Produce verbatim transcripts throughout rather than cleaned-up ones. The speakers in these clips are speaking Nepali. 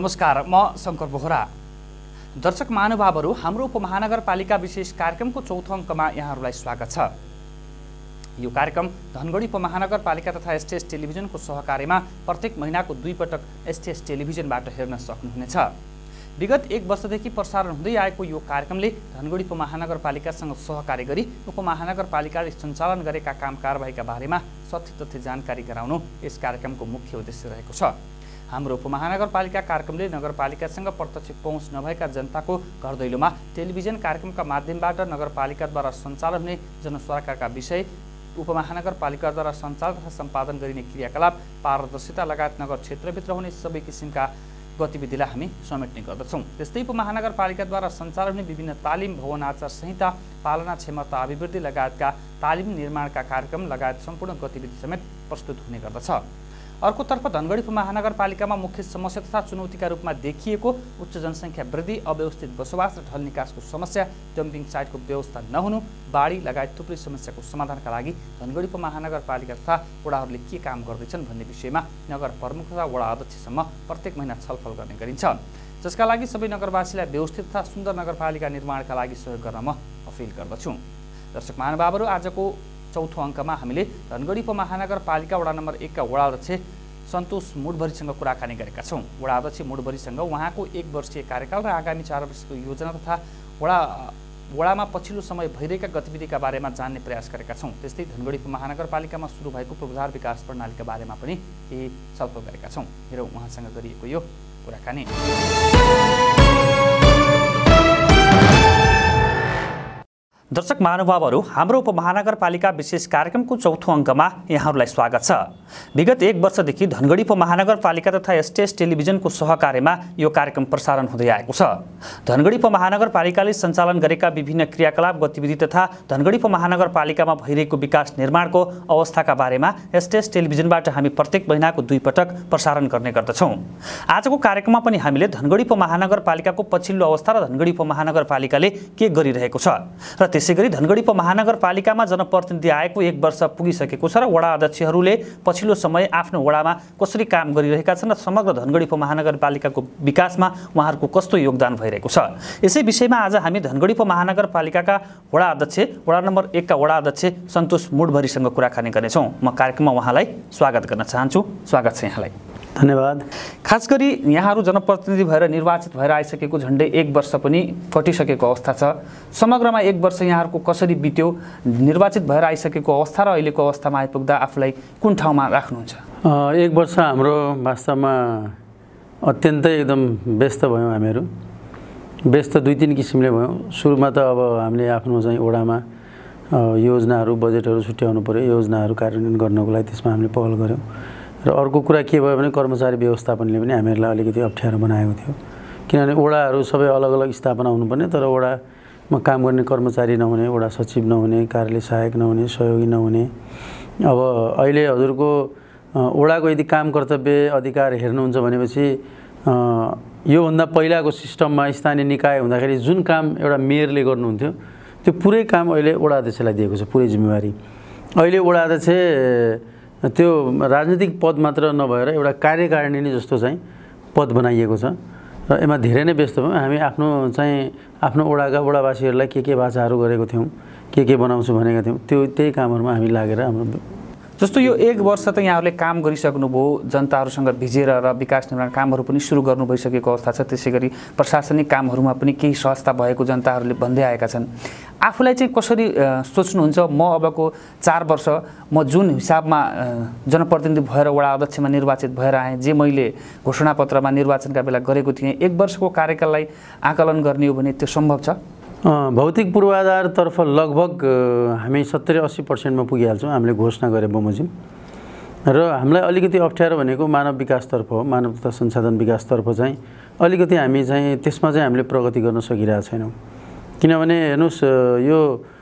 नमस्कार, म शङ्कर बोहरा। दर्शक महानुभावहरू, हाम्रो उपमहानगरपालिका विशेष कार्यक्रमको चौथो अङ्कमा यहाँहरूलाई स्वागत छ। यो कार्यक्रम धनगढी उपमहानगरपालिका तथा एसटीएस टेलिभिजनको सहकार्यमा प्रत्येक महिनाको दुई पटक एसटीएस टेलिभिजनबाट हेर्न सक्नुहुनेछ। विगत एक वर्षदेखि प्रसारण हुँदै आएको यो कार्यक्रमले धनगढी उपमहानगरपालिकासँग सहकार्य गरी उपमहानगरपालिकाले सञ्चालन गरेका काम कारबाहीका बारेमा सत्य तथ्य जानकारी गराउनु यस कार्यक्रमको मुख्य उद्देश्य रहेको छ। हाम्रो उपमहानगरपालिका कार्यक्रमले नगरपालिकासँग प्रत्यक्ष पहुँच नभएका जनताको घर दैलोमा टेलिभिजन कार्यक्रमका माध्यमबाट नगरपालिकाद्वारा सञ्चालन हुने जनसरकारका विषय, उपमहानगरपालिकाद्वारा सञ्चालन तथा सम्पादन गरिने क्रियाकलाप, पारदर्शिता लगायत नगर क्षेत्रभित्र हुने सबै किसिमका गतिविधिलाई हामी समेट्ने गर्दछौँ। त्यस्तै उपमहानगरपालिकाद्वारा सञ्चालन हुने विभिन्न तालिम, भवन आचार संहिता, पालना क्षमता अभिवृद्धि लगायतका तालिम निर्माणका कार्यक्रम लगायत सम्पूर्ण गतिविधि समेत प्रस्तुत हुने गर्दछ। अर्कोतर्फ धनगढी उपमहानगरपालिकामा मुख्य समस्या तथा चुनौतीका रूपमा देखिएको उच्च जनसङ्ख्या वृद्धि, अव्यवस्थित बसोबास र ढल निकासको समस्या, डम्पिङ साइटको व्यवस्था नहुनु, बाढी लगायत थुप्रै समस्याको समाधानका लागि धनगढी उपमहानगरपालिका तथा वडाहरूले के काम गर्दैछन् भन्ने विषयमा नगर प्रमुख तथा वडा अध्यक्षसम्म प्रत्येक महिना छलफल गर्ने गरिन्छ, जसका लागि सबै नगरवासीलाई व्यवस्थित तथा सुन्दर नगरपालिका निर्माणका लागि सहयोग गर्न म अपिल गर्दछु। दर्शक महानुभावहरू, आजको चौथो अङ्कमा हामीले धनगढी उपमहानगरपालिका वडा नम्बर एकका वडा अध्यक्ष सन्तोष मुडभरीसँग कुराकानी गरेका छौँ। वडा अध्यक्ष मुडभरीसँग उहाँको एक वर्षीय कार्यकाल र आगामी चार वर्षको योजना तथा वडा वडामा पछिल्लो समय भइरहेका गतिविधिका बारेमा जान्ने प्रयास गरेका छौँ। त्यस्तै धनगढी उपमहानगरपालिकामा सुरु भएको पूर्वाधार विकास प्रणालीका बारेमा पनि केही छलफल गरेका छौँ। हेरौँ उहाँसँग गरिएको यो कुराकानी। दर्शक महानुभावहरू, हाम्रो उपमहानगरपालिका विशेष कार्यक्रमको चौथो अङ्कमा यहाँहरूलाई स्वागत छ। विगत एक वर्षदेखि धनगढी उपमहानगरपालिका तथा एसटीएस टेलिभिजनको सहकार्यमा यो कार्यक्रम प्रसारण हुँदै आएको छ। धनगढी उपमहानगरपालिकाले सञ्चालन गरेका विभिन्न क्रियाकलाप, गतिविधि तथा धनगढी उपमहानगरपालिकामा भइरहेको विकास निर्माणको अवस्थाका बारेमा एसटीएस टेलिभिजनबाट हामी प्रत्येक महिनाको दुई पटक प्रसारण गर्ने गर्दछौँ। आजको कार्यक्रममा पनि हामीले धनगढी उपमहानगरपालिकाको पछिल्लो अवस्था र धनगढी उपमहानगरपालिकाले के गरिरहेको छ र त्यसै गरी धनगढी उपमहानगरपालिकामा जनप्रतिनिधि आएको एक वर्ष पुगिसकेको छ र वडा अध्यक्षहरूले पछिल्लो समय आफ्नो वडामा कसरी काम गरिरहेका छन् र समग्र धनगढी उपमहानगरपालिकाको विकासमा उहाँहरूको कस्तो योगदान भइरहेको छ, यसै विषयमा आज हामी धनगढी उपमहानगरपालिकाका वडा अध्यक्ष वडा नम्बर एकका वडा अध्यक्ष सन्तोष मुडभरीसँग कुराकानी गर्नेछौँ। म कार्यक्रममा उहाँलाई स्वागत गर्न चाहन्छु। स्वागत छ यहाँलाई। धन्यवाद। खास गरी यहाँहरू जनप्रतिनिधि भएर निर्वाचित भएर आइसकेको झन्डै एक वर्ष पनि कटिसकेको अवस्था छ। समग्रमा एक वर्ष यहाँहरूको कसरी बित्यो, निर्वाचित भएर आइसकेको अवस्था र अहिलेको अवस्थामा आइपुग्दा आफूलाई कुन ठाउँमा राख्नुहुन्छ? एक वर्ष हाम्रो वास्तवमा अत्यन्तै एकदम व्यस्त भयौँ। हामीहरू व्यस्त दुई तिन किसिमले भयौँ। सुरुमा त अब हामीले आफ्नो चाहिँ वडामा योजनाहरू, बजेटहरू छुट्याउनु पऱ्यो, योजनाहरू कार्यान्वयन गर्नको लागि त्यसमा हामीले पहल गऱ्यौँ। र अर्को कुरा के भयो भने कर्मचारी व्यवस्थापनले पनि हामीहरूलाई अलिकति अप्ठ्यारो बनाएको थियो, किनभने वडाहरू सबै अलग अलग स्थापना हुनुपर्ने, तर वडामा काम गर्ने कर्मचारी नहुने, वडा सचिव नहुने, कार्यालय सहायक नहुने, सहयोगी नहुने। अब अहिले हजुरको वडाको यदि काम कर्तव्य अधिकार हेर्नुहुन्छ भनेपछि योभन्दा पहिलाको सिस्टममा स्थानीय निकाय हुँदाखेरि जुन काम एउटा मेयरले गर्नुहुन्थ्यो त्यो पुरै काम अहिले वडा अध्यक्षलाई दिएको छ, पुरै जिम्मेवारी। अहिले वडा अध्यक्ष त्यो राजनीतिक पद मात्र नभएर एउटा कार्यकारिणी जस्तो चाहिँ पद बनाइएको छ र यसमा धेरै नै व्यस्त भयौँ। हामी आफ्नो चाहिँ आफ्नो वडाका वडावासीहरूलाई के के बाचाहरू गरेको थियौँ, के के बनाउँछु भनेका थियौँ, त्यो त्यही कामहरूमा हामी लागेर हाम्रो जस्तो यो एक वर्ष त यहाँहरूले काम गरिसक्नुभयो, जनताहरूसँग भिजेर र विकास निर्माण कामहरू पनि सुरु गर्नु भइसकेको अवस्था छ। त्यसै गरी प्रशासनिक कामहरूमा पनि केही सहजता भएको जनताहरूले भन्दै आएका छन्। आफूलाई चाहिँ कसरी सोच्नुहुन्छ, म अबको चार वर्ष म जुन हिसाबमा जनप्रतिनिधि भएर वडा अध्यक्षमा निर्वाचित भएर आएँ, जे मैले घोषणापत्रमा निर्वाचनका बेला गरेको थिएँ, एक वर्षको कार्यकाललाई आकलन गर्ने हो भने त्यो सम्भव छ? भौतिक पूर्वाधारतर्फ लगभग हामी सत्तरी अस्सी पर्सेन्टमा पुगिहाल्छौँ हामीले घोषणा गरे बमोजिम। र हामीलाई अलिकति अप्ठ्यारो भनेको मानव विकासतर्फ हो। मानव तथा संसाधन विकासतर्फ चाहिँ अलिकति हामी चाहिँ त्यसमा चाहिँ हामीले प्रगति गर्न सकिरहेको छैनौँ, किनभने हेर्नुहोस् यो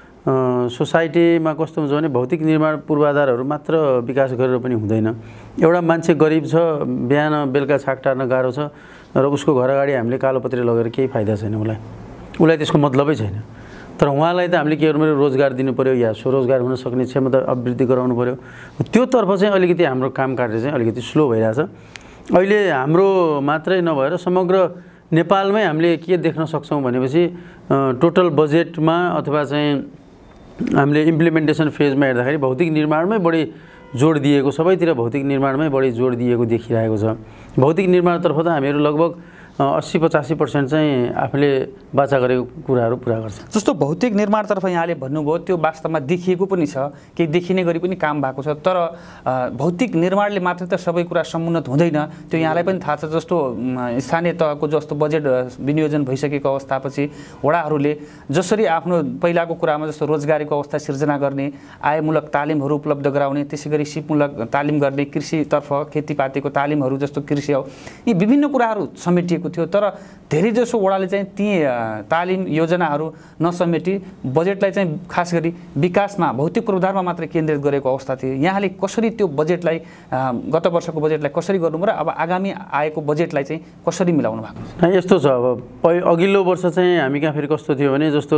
सोसाइटीमा कस्तो हुन्छ भने भौतिक निर्माण पूर्वाधारहरू मात्र विकास गरेर पनि हुँदैन। एउटा मान्छे गरिब छ, बिहान बेलुका छाक टार्न गाह्रो छ र उसको घर अगाडि हामीले कालोपत्री लगेर केही फाइदा छैन, उसलाई उसलाई त्यसको मतलबै छैन। तर उहाँलाई त हामीले के गर्नु पऱ्यो, रोजगार दिनु पऱ्यो या स्वरोजगार हुन सक्ने क्षमता अभिवृद्धि गराउनु पऱ्यो। त्योतर्फ चाहिँ अलिकति हाम्रो काम कार्य चाहिँ अलिकति स्लो भइरहेछ। अहिले हाम्रो मात्रै नभएर समग्र नेपालमै हामीले के देख्न सक्छौँ भनेपछि टोटल बजेटमा अथवा चाहिँ हामीले इम्प्लिमेन्टेसन फेजमा हेर्दाखेरि भौतिक निर्माणमै बढी जोड दिएको, सबैतिर भौतिक निर्माणमै बढी जोड दिएको देखिरहेको छ। भौतिक निर्माणतर्फ त हामीहरू लगभग अस्सी पचासी पर्सेन्ट चाहिँ आफूले बाचा गरेको कुराहरू पुरा गर्छ। जस्तो भौतिक निर्माणतर्फ यहाँले भन्नुभयो त्यो वास्तवमा देखिएको पनि छ, केही देखिने गरी पनि काम भएको छ, तर भौतिक निर्माणले मात्रै त सबै कुरा समुन्नत हुँदैन, त्यो यहाँलाई पनि थाहा छ। जस्तो स्थानीय तहको जस्तो बजेट विनियोजन भइसकेको अवस्थापछि वडाहरूले जसरी आफ्नो पहिलाको कुरामा जस्तो रोजगारीको अवस्था सिर्जना गर्ने, आयमूलक तालिमहरू उपलब्ध गराउने, त्यसै गरी सिपमूलक तालिम गर्ने, कृषितर्फ खेतीपातीको तालिमहरू जस्तो कृषि हो, यी विभिन्न कुराहरू समेटिएको थियो। तर धेरैजसो वडाले चाहिँ ती तालिम योजनाहरू नसमेटी बजेटलाई चाहिँ खास गरी विकासमा भौतिक पूर्वाधारमा मात्रै केन्द्रित गरेको अवस्था थियो। यहाँले कसरी त्यो बजेटलाई गत वर्षको बजेटलाई कसरी गर्नुभयो र अब आगामी आएको बजेटलाई चाहिँ कसरी मिलाउनु भएको? यस्तो छ, अब अघिल्लो वर्ष चाहिँ हामी कहाँ फेरि कस्तो थियो भने जस्तो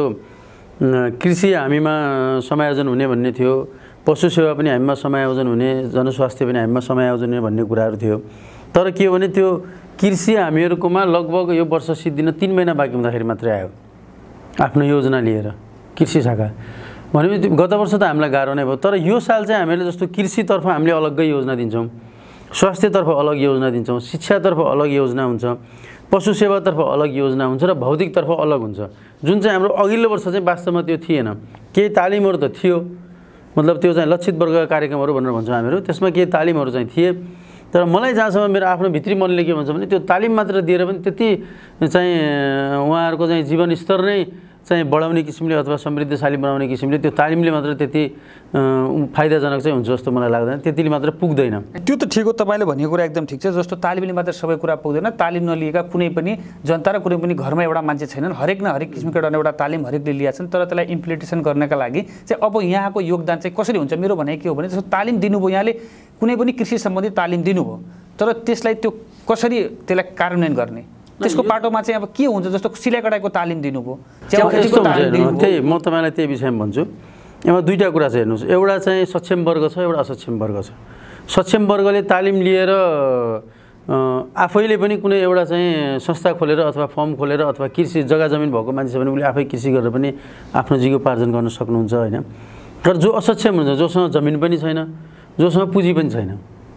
कृषि हामीमा समायोजन हुने भन्ने थियो, पशु सेवा पनि हामीमा समायोजन हुने, जनस्वास्थ्य पनि हामीमा समायोजन हुने भन्ने कुराहरू थियो। तर के हो भने त्यो कृषि हामीहरूकोमा लगभग यो वर्ष सिद्धिन तीन महिना बाँकी हुँदाखेरि मात्रै आयो आफ्नो योजना लिएर कृषि शाखा। भनेपछि गत वर्ष त हामीलाई गाह्रो नै भयो। तर यो साल चाहिँ हामीले जस्तो कृषितर्फ हामीले अलग्गै योजना दिन्छौँ, स्वास्थ्यतर्फ अलग योजना दिन्छौँ, शिक्षातर्फ अलग योजना हुन्छ, पशु सेवातर्फ अलग योजना हुन्छ र भौतिकतर्फ अलग हुन्छ, जुन चाहिँ हाम्रो अघिल्लो वर्ष चाहिँ वास्तवमा त्यो थिएन। केही तालिमहरू त थियो, मतलब त्यो चाहिँ लक्षित वर्गका कार्यक्रमहरू भनेर भन्छौँ हामीहरू, त्यसमा केही तालिमहरू चाहिँ थिए। तर मलाई जहाँसम्म मेरो आफ्नो भित्री मनले के भन्छ भने त्यो तालिम मात्र दिएर पनि त्यति चाहिँ उहाँहरूको चाहिँ जीवनस्तर नै चाहिँ बढाउने किसिमले अथवा समृद्धशाली बनाउने किसिमले त्यो तालिमले मात्र त्यति फाइदाजनक चाहिँ हुन्छ जस्तो मलाई लाग्दैन, त्यतिले मात्र पुग्दैन। त्यो त ठिक हो, तपाईँले भनेको कुरा एकदम ठिक छ। जस्तो तालिमले मात्र सबै कुरा पुग्दैन, तालिम नलिएका कुनै पनि जनता र कुनै पनि घरमा एउटा मान्छे छैनन्, हरेक न हरेक किसिमको एउटा एउटा तालिम हरेकले लिएका छन्। तर त्यसलाई इम्प्लिमेन्टेसन गर्नका लागि चाहिँ अब यहाँको योगदान चाहिँ कसरी हुन्छ? मेरो भनाइ के हो भने जस्तो तालिम दिनुभयो, यहाँले कुनै पनि कृषि सम्बन्धी तालिम दिनुभयो, तर त्यसलाई त्यो कसरी त्यसलाई कार्यान्वयन गर्ने, त्यसको पाटोमा चाहिँ अब के हुन्छ? जस्तो सिलाइ कटाइको तालिम दिनुभयो, त्यही म तपाईँलाई त्यही विषयमा भन्छु। यसमा दुईवटा कुरा छ, हेर्नुहोस्, एउटा चाहिँ सक्षम वर्ग छ, एउटा असक्षम वर्ग छ। सक्षम वर्गले तालिम लिएर आफैले पनि कुनै एउटा चाहिँ संस्था खोलेर अथवा फर्म खोलेर अथवा कृषि जग्गा जमिन भएको मान्छे भने उसले आफै कृषि गरेर पनि आफ्नो जीविकोपार्जन गर्न सक्नुहुन्छ, होइन। तर जो असक्षम हुन्छ, जोसँग जमिन पनि छैन, जोसँग पुँजी पनि छैन,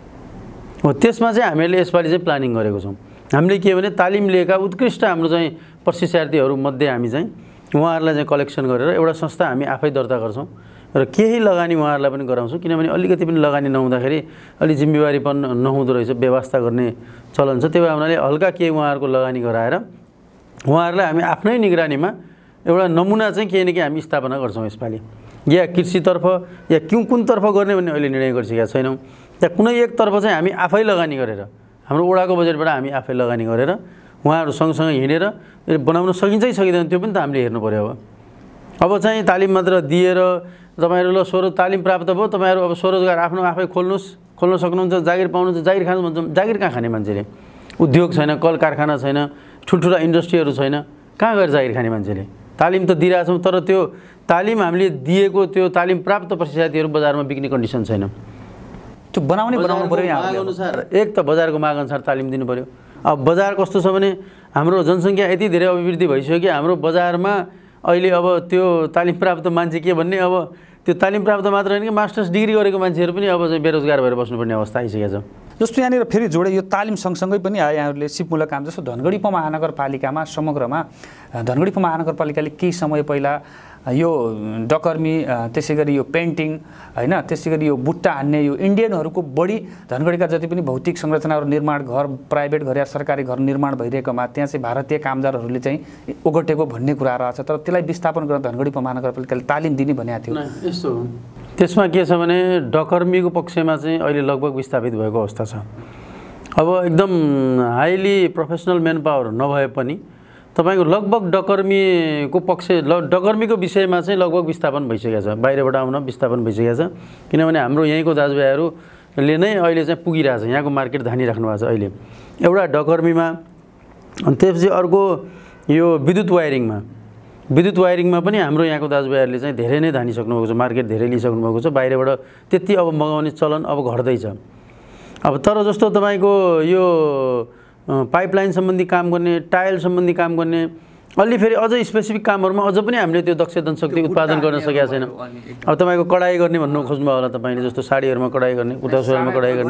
हो त्यसमा चाहिँ हामीले यसपालि चाहिँ प्लानिङ गरेको छौँ। हामीले के भने तालिम लिएका उत्कृष्ट हाम्रो चाहिँ प्रशिक्षार्थीहरूमध्ये हामी चाहिँ उहाँहरूलाई चाहिँ कलेक्सन गरेर एउटा संस्था हामी आफै दर्ता गर्छौँ र केही लगानी उहाँहरूलाई पनि गराउँछौँ। किनभने अलिकति पनि लगानी नहुँदाखेरि अलि जिम्मेवारीपन नहुँदो रहेछ, व्यवस्था गर्ने चलन छ। त्यही भएर हुनाले हल्का केही उहाँहरूको लगानी गराएर उहाँहरूलाई हामी आफ्नै निगरानीमा एउटा नमुना चाहिँ केही न केही हामी स्थापना गर्छौँ यसपालि। या कृषितर्फ या कुन कुनतर्फ गर्ने भन्ने अहिले निर्णय गरिसकेका छैनौँ। त्यहाँ कुनै एकतर्फ चाहिँ हामी आफै लगानी गरेर, हाम्रो वडाको बजेटबाट हामी आफै लगानी गरेर उहाँहरू सँगसँगै हिँडेर बनाउन सकिन्छ कि सकिँदैन त्यो पनि त हामीले हेर्नु पऱ्यो। अब अब चाहिँ तालिम मात्र दिएर तपाईँहरू ल स्वर तालिम प्राप्त भयो, तपाईँहरू अब स्वरोजगार आफ्नो आफै खोल्नुहोस्, खोल्न सक्नुहुन्छ, जागिर पाउनुहुन्छ, जागिर खानु भन्छ। जागिर कहाँ खाने मान्छेले? उद्योग छैन, कल कारखाना छैन, ठुल्ठुला इन्डस्ट्रीहरू छैन, कहाँ गएर जागिर खाने मान्छेले? तालिम त दिइरहेछौँ, तर त्यो तालिम हामीले दिएको त्यो तालिम प्राप्त प्रशिक्षार्थीहरू बजारमा बिक्ने कन्डिसन छैन। त्यो बनाउने बनाउनु पऱ्यो, माग अनुसार एक त बजारको माग अनुसार तालिम दिनु पऱ्यो। अब बजार कस्तो छ भने हाम्रो जनसङ्ख्या यति धेरै अभिवृद्धि भइसक्यो कि हाम्रो बजारमा अहिले अब त्यो तालिम प्राप्त मान्छे के भन्ने, अब त्यो तालिम प्राप्त मात्र होइन कि मास्टर्स डिग्री गरेको मान्छेहरू पनि अब चाहिँ बेरोजगार भएर बस्नुपर्ने अवस्था आइसकेको छ। जस्तो यहाँनिर फेरि जोडे यो तालिम सँगसँगै पनि यहाँहरूले सिपमूलक काम जस्तो धनगढी उपमहानगरपालिकामा समग्रमा धनगढी उपमहानगरपालिकाले केही समय पहिला यो डकर्मी, त्यसै गरी यो पेन्टिङ, होइन, त्यसै गरी यो बुट्टा हान्ने, यो इन्डियनहरूको बढी धनगढीका जति पनि भौतिक संरचनाहरू निर्माण, घर प्राइभेट घर या सरकारी घर निर्माण भइरहेकोमा त्यहाँ चाहिँ भारतीय कामदारहरूले चाहिँ ओगटेको भन्ने कुरा रहेछ। तर त्यसलाई विस्थापन गर्न धनगढी उपमहानगरपालिकाले तालिम दिने भनेको थियो। यस्तो त्यसमा के छ भने डकर्मीको पक्षमा चाहिँ अहिले लगभग विस्थापित भएको अवस्था छ। अब एकदम हाइली प्रोफेसनल म्यान पावर नभए पनि तपाईँको लगभग डकर्मीको पक्ष डकर्मीको विषयमा चाहिँ लगभग विस्थापन भइसकेको छ, बाहिरबाट आउन विस्थापन भइसकेको छ। किनभने हाम्रो यहीँको दाजुभाइहरूले नै अहिले चाहिँ पुगिरहेछ, यहाँको मार्केट धानिराख्नु भएको छ अहिले एउटा डकर्मीमा। अनि त्यसपछि अर्को यो विद्युत वायरिङमा विद्युत वायरिङमा पनि हाम्रो यहाँको दाजुभाइहरूले चाहिँ धेरै नै धानिसक्नु भएको छ, मार्केट धेरै लिइसक्नु भएको छ। बाहिरबाट त्यति अब मगाउने चलन अब घट्दैछ। अब तर जस्तो तपाईँको यो पाइपलाइन सम्बन्धी काम गर्ने, टाइल सम्बन्धी काम गर्ने, अलि फेरि अझै स्पेसिफिक कामहरूमा अझ पनि हामीले त्यो दक्ष जनशक्ति उत्पादन गर्न सकेका छैन। अब तपाईँको कडाई गर्ने भन्नु खोज्नुभयो होला तपाईँले, जस्तो साडीहरूमा कडाई गर्ने, कुर्तासुरुवालमा कडाई गर्ने,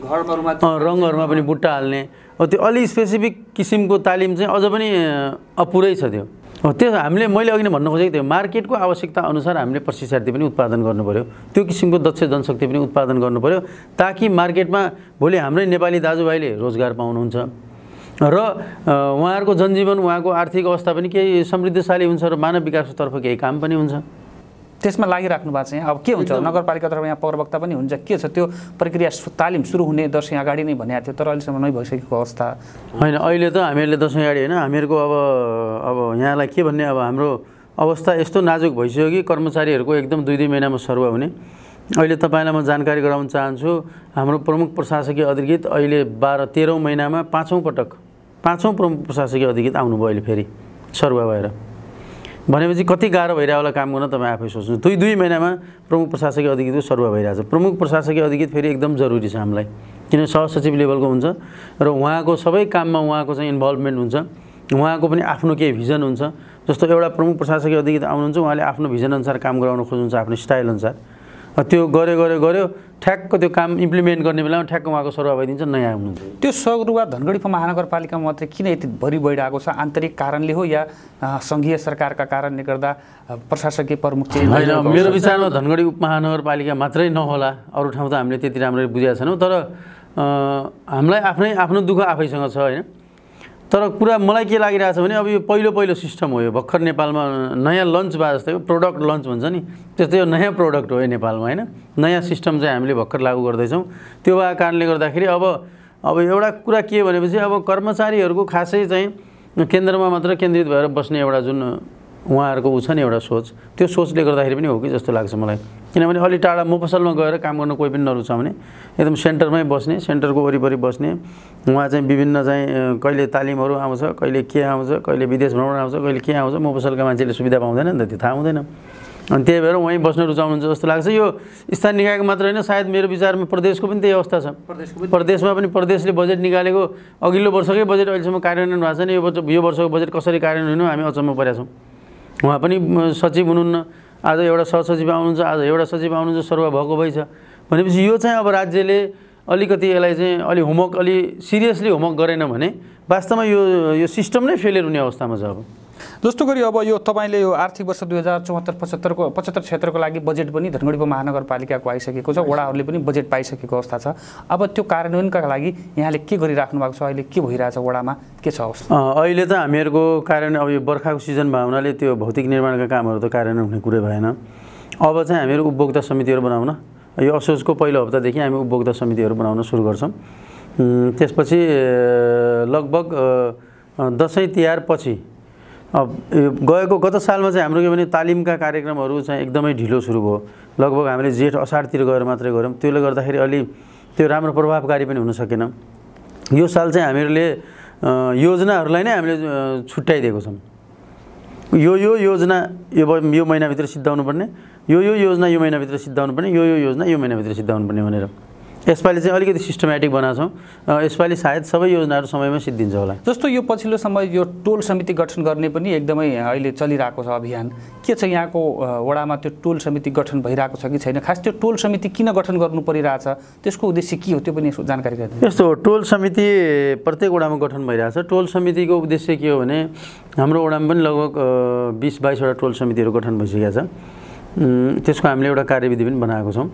रङहरूमा पनि बुट्टा हाल्ने, अब त्यो अलि स्पेसिफिक किसिमको तालिम चाहिँ अझ पनि अपुरै छ। त्यो त्यो हामीले मैले अघि नै भन्न खोजेको थियो, मार्केटको आवश्यकता अनुसार हामीले प्रशिक्षार्थी पनि उत्पादन गर्नु पऱ्यो, त्यो किसिमको दक्ष जनशक्ति पनि उत्पादन गर्नु पऱ्यो, ताकि मार्केटमा भोलि हाम्रै नेपाली दाजुभाइले रोजगार पाउनुहुन्छ र उहाँहरूको जनजीवन, उहाँको आर्थिक अवस्था पनि केही समृद्धशाली हुन्छ र मानव विकासतर्फ केही काम पनि हुन्छ। त्यसमा लागिराख्नु भएको चाहिँ अब के हुन्छ, नगरपालिकातर्फ यहाँ प्रवक्ता पनि हुन्छ, के छ त्यो प्रक्रिया तालिम सुरु हुने दसैँ अगाडि नै भनेको थियो, तर अहिलेसम्म नै भइसकेको अवस्था होइन। अहिले त हामीहरूले दसैँ अगाडि होइन, हामीहरूको अब अब यहाँलाई के भन्ने, अब हाम्रो अवस्था यस्तो नाजुक भइसक्यो कि कर्मचारीहरूको एकदम दुई दुई महिनामा सरुवा हुने। अहिले तपाईँलाई म जानकारी गराउन चाहन्छु, हाम्रो प्रमुख प्रशासकीय अधिकृत अहिले बाह्र तेह्रौँ महिनामा पाँचौँ पटक पाँचौँ प्रमुख प्रशासकीय अधिकृत आउनुभयो अहिले फेरि सरुवा भएर। भनेपछि कति गाह्रो भइरहेको होला काम गर्न तपाईँ आफै सोच्नु। दुई दुई महिनामा प्रमुख प्रशासकीय अधिकृतको सरुवा भइरहेछ। प्रमुख प्रशासकीय अधिकृत फेरि एकदम जरुरी छ हामीलाई, किनभने सहसचिव लेभलको हुन्छ र उहाँको सबै काममा उहाँको चाहिँ इन्भल्भमेन्ट हुन्छ, उहाँको पनि आफ्नो केही भिजन हुन्छ। जस्तो एउटा प्रमुख प्रशासकीय अधिकृत आउनुहुन्छ, उहाँले आफ्नो भिजन अनुसार काम गराउन खोज्नुहुन्छ, आफ्नो स्टाइल अनुसार, त्यो गऱ्यो गऱ्यो गऱ्यो ठ्याक्क त्यो काम इम्प्लिमेन्ट गर्ने बेलामा ठ्याक्क उहाँको सरुवा भइदिन्छ, नयाँ हुनुहुन्छ। त्यो सरुवा धनगढी महानगरपालिकामा मात्रै किन यति भरि बढिरहेको छ? आन्तरिक कारणले हो या सङ्घीय सरकारका कारणले गर्दा प्रशासकीय प्रमुख चेन्ज? होइन, मेरो विचारमा धनगढी उपमहानगरपालिका मात्रै नहोला, अरू ठाउँ त हामीले त्यति राम्ररी बुझेका छैनौँ, तर हामीलाई आफ्नै आफ्नो दुःख आफैसँग छ होइन। तर कुरा मलाई के लागिरहेछ भने अब यो पहिलो पहिलो सिस्टम हो, यो भर्खर नेपालमा नयाँ लन्च भए जस्तै प्रोडक्ट लन्च भन्छ नि, त्यस्तै यो नयाँ प्रोडक्ट हो यो नेपालमा होइन। नयाँ सिस्टम चाहिँ हामीले भर्खर लागू गर्दैछौँ। त्यो भएको कारणले गर्दाखेरि अब अब एउटा कुरा के भनेपछि अब कर्मचारीहरूको खासै चाहिँ केन्द्रमा मात्र केन्द्रित भएर बस्ने एउटा जुन उहाँहरूको ऊ छ नि एउटा सोच, त्यो सोचले गर्दाखेरि पनि हो कि जस्तो लाग्छ मलाई। किनभने अलि टाढा मोफसलमा गएर काम गर्न कोही पनि नरुचाउने, एकदम सेन्टरमै बस्ने, सेन्टरको वरिपरि बस्ने, उहाँ चाहिँ विभिन्न चाहिँ कहिले तालिमहरू आउँछ, कहिले के आउँछ, कहिले विदेश भ्रमण आउँछ, कहिले के आउँछ, मोफसलका मान्छेले सुविधा पाउँदैन नि त, त्यो थाहा हुँदैन। अनि त्यही भएर वहीँ बस्न रुचाउनुहुन्छ जस्तो लाग्छ। यो स्थानीय निकायको मात्र होइन, सायद मेरो विचारमा प्रदेशको पनि त्यही अवस्था छ। प्रदेशमा पनि प्रदेशले बजेट निकालेको अघिल्लो वर्षकै बजेट अहिलेसम्म कार्यान्वयन भएको छैन। यो वर्ष यो वर्षको बजेट कसरी कार्यान्वयन हो हामी अचम्म परेका छौँ। उहाँ पनि सचिव हुनुहुन्न, आज एउटा सहसचिव आउनुहुन्छ, आज एउटा सचिव आउनुहुन्छ, सरुवा भएको भइ छ भनेपछि यो चाहिँ अब राज्यले अलिकति यसलाई चाहिँ अलि होमवर्क अलि सिरियसली होमवर्क गरेन भने वास्तवमा यो यो सिस्टम नै फेलियर हुने अवस्थामा छ। अब जस्तो गरी अब यो तपाईँले यो आर्थिक वर्ष दुई हजार चौहत्तर पचहत्तरको पचहत्तर क्षेत्रको लागि बजेट पनि धनगढी महानगरपालिकाको आइसकेको छ, वडाहरूले पनि बजेट पाइसकेको अवस्था छ। अब त्यो कार्यान्वयनका लागि यहाँले के गरिराख्नु भएको छ, अहिले के भइरहेछ वडामा, के छ अवस्था? अहिले त हामीहरूको कार्यान्वयन अब यो बर्खाको सिजन भयो हुनाले त्यो भौतिक निर्माणका कामहरू त कार्यान्वयन हुने कुरै भएन। अब चाहिँ हामीहरू उपभोक्ता समितिहरू बनाउन, यो असोजको पहिलो हप्तादेखि हामी उपभोक्ता समितिहरू बनाउन सुरु गर्छौँ। त्यसपछि लगभग दसैँ तिहार पछि अब गएको गत सालमा चाहिँ हाम्रो के भने तालिमका कार्यक्रमहरू चाहिँ एकदमै ढिलो सुरु भयो। लगभग हामीले जेठ असारतिर गएर मात्रै गऱ्यौँ, त्यसले गर्दाखेरि अलि त्यो राम्रो प्रभावकारी पनि हुन सकेन। यो साल चाहिँ हामीहरूले योजनाहरूलाई नै हामीले छुट्याइदिएको छौँ। यो यो योजना यो यो महिनाभित्र सिद्धाउनु पर्ने, यो यो योजना यो महिनाभित्र सिद्धाउनु पर्ने, यो यो योजना यो महिनाभित्र सिद्धाउनु पर्ने भनेर यसपालि चाहिँ अलिकति सिस्टमेटिक बनाएको छौँ। यसपालि सायद सबै योजनाहरू समयमै सिद्धिन्छ होला। जस्तो यो पछिल्लो समय यो टोल समिति गठन गर्ने पनि एकदमै अहिले चलिरहेको छ अभियान, के छ यहाँको वडामा त्यो टोल समिति गठन भइरहेको छ कि छैन? खास त्यो टोल समिति किन गठन गर्नु परिरहेछ, त्यसको उद्देश्य के हो त्यो पनि जानकारी गराइदिनु। यस्तो टोल समिति प्रत्येक वडामा गठन भइरहेछ। टोल समितिको उद्देश्य के हो भने हाम्रो वडामा पनि लगभग बिस बाइसवटा टोल समितिहरू गठन भइसकेको छ। त्यसको हामीले एउटा कार्यविधि पनि बनाएको छौँ।